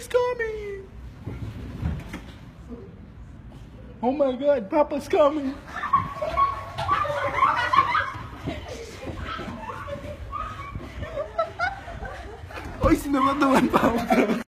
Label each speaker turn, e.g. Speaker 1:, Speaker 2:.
Speaker 1: He's coming. Oh my God, Papa's coming. Oy, sinunod naman pa ako.